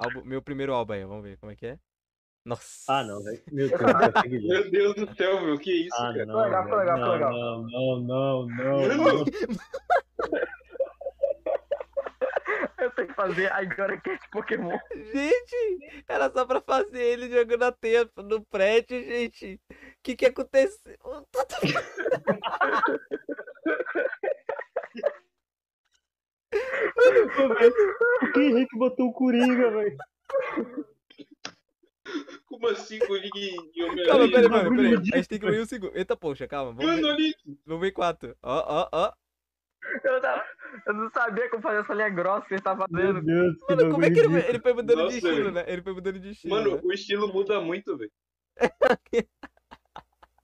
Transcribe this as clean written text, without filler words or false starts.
Meu primeiro álbum aí, vamos ver como é que é. Nossa. Ah, não, velho. Meu Deus, não consegui ver. Meu Deus do céu, meu, que isso, Ah, cara? não, Foi legal, velho. foi legal, foi legal. Mano, Eu tenho que fazer agora que é de Pokémon. Gente, era só pra fazer ele jogando a teia no prédio, gente. O que aconteceu? Por que Henrique botou o Coringa, velho? como assim com o Liga de Homem-Aranha? Calma, peraí, bagulho mano, peraí. A ridículo, gente tem que ouvir um segundo. Eita, poxa, calma. Mano, olha isso. Vamos ver 4. Ó. Eu não sabia como fazer essa linha grossa que ele tá Meu fazendo. Deus, que Mano, como é que bagulho ele foi mudando de Nossa, estilo, velho. né? Ele foi mudando de estilo, Mano, né? o estilo muda muito, velho.